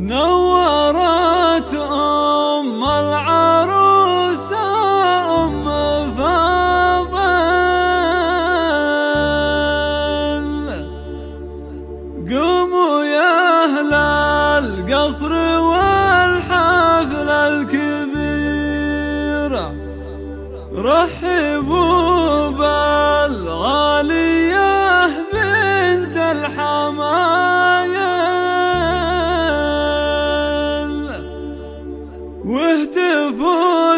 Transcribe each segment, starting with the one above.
نورت أم العروسة أم فاضل، قوموا يا أهل القصر والحفل الكبير، رحبوا بالغالية بنت الحمايل، واهتفوا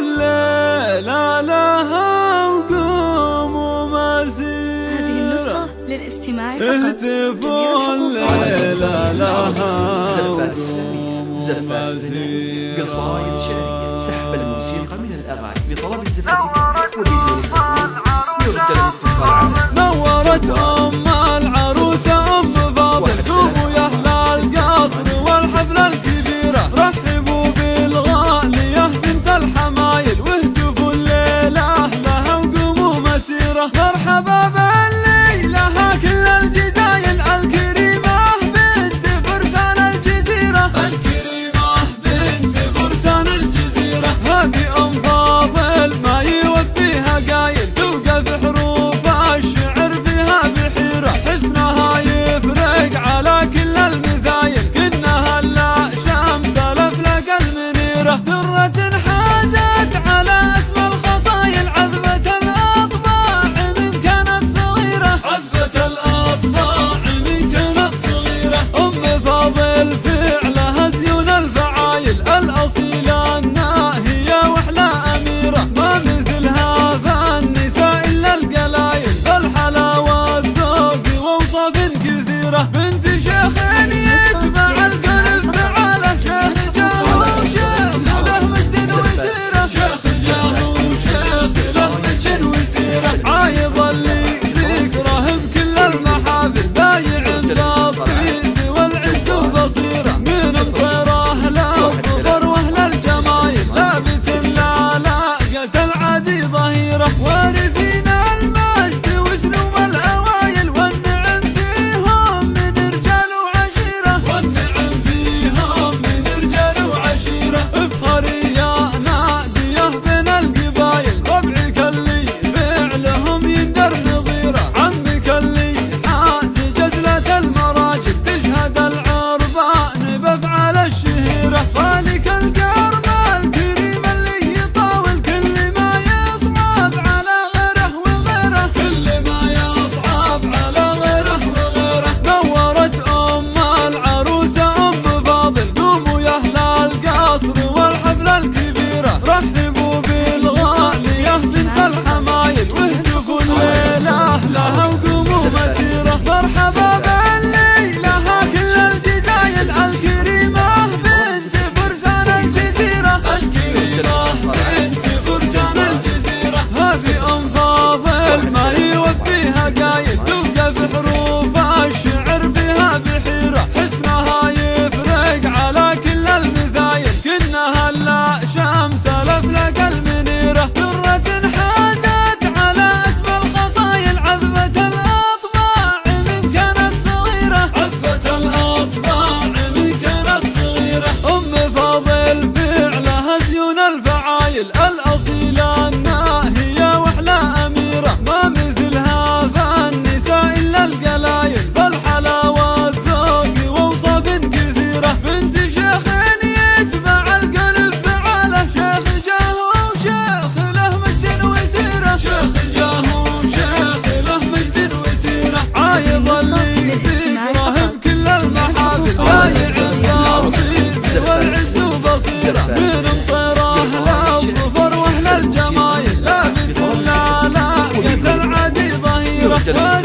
الليلة لها وقوموا مسير. هذه النسخة للاستماع فقط. اهتفوا الليلة لها زفات إسلامية، زفات غنائية، قصائد شعرية، سحب الموسيقى من الأغاني بطلب الزفات وبدون تقويم. يرجى الاتصال على نورت أم العروسة أم فاضل، قوموا يا أهل القصر والحفل الكبيرة، رحبوا بالغالية بنت الحمايل، واهتفوا الليلة لها وقوموا مسيرة. مرحبا بالليلة كل الجزايل الكريمة بنت فرسان الجزيرة، الكريمة بنت فرسان الجزيرة. هذه أم فاضل ما يوفيها قايل، توقف حروف الشعر فيها بحيرة، حسنها يفرق على كل المثايل، كأنها لا شمس الأفلاك المنيرة. درة حازت على اسم الخصايل، عذبة الأطباع من كانت صغيرة، عذبة الأطباع من كانت صغيرة. أم فاضل فعلها زيون الفعايل، الأصيلة الناهية وأحلى أميرة، ما مثلها فالنساء إلا القلايل، الحلاوة والذوق وأوصاف كثيرة. بنت شيخ يتبع القلب تعاله، شيخ جاهو شيخ له مجد وسيرة، شيخ جاهو شيخ له مجد وسيرة. عايض اللي ذكره بكل المحافل، بايع بالصيد والعز وبصيرة، من الطيره للظفر واهل الجمايل، لابس لاقة العادي ظهيرة، وارثين المجد واسلوب الاوايل، والنعم فيهم من رجال وعشيرة، والنعم فيهم من رجال وعشيرة. افخري يا نادية بين القبايل، ربعك اللي فعلهم يندر نظيرة، عمك اللي حاز جزلة المراجل، تشهد العربان بافعال الشهيرة، خالك القرن الكريم اللي يطاول كل ما يصعب على غيره وغيره، كل ما يصعب على غيره وغيره. نورت أم العروسة أم فاضل، قوموا يا أهل القصر والحفل الكبيرة، رحبوا بالغالية بنت الحمايل، واهتفوا الليلة لها وقوموا مسيرة. مرحبا بالليلة كل الجزايل الكريمة بنت فرسان الجزيرة، الكريمة بنت فرسان الجزيرة. هذه أم فاضل ما يوفيها قايل، توقف حروف الشعر فيها بحيرة، حسنها يفرق على كل المثايل، كأنها لا شمس الأفلاك المنيرة. درة حازت على اسم الخصايل، عذبة الأطباع من كانت صغيرة، عذبة الأطباع من كانت صغيرة. أم فاضل فعلها زيون الفعايل، الأصيلة الناهية وأحلى أميرة، ما مثلها فالنساء إلا القلايل، الحلاوة والذوق وأوصاف كثيرة. بنت شيخ يتبع القلب فعاله، شيخ جاهو شيخ له مجد وسيرة، شيخ جاهو شيخ له مجد وسيرة. عايض اللي ذكره بكل المحافل، بايع بالصيد والعز وبصيرة، من الطيره للظفر واهل الجمايل، لابس لاقة العادي ظهيرة.